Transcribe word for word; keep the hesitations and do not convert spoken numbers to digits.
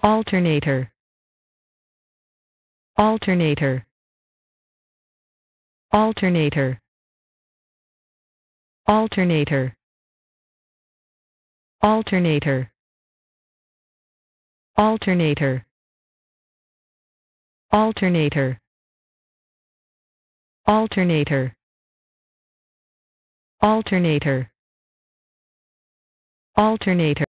alternator, alternator, alternator, alternator, alternator, alternator, alternator, alternator, alternator, alternator.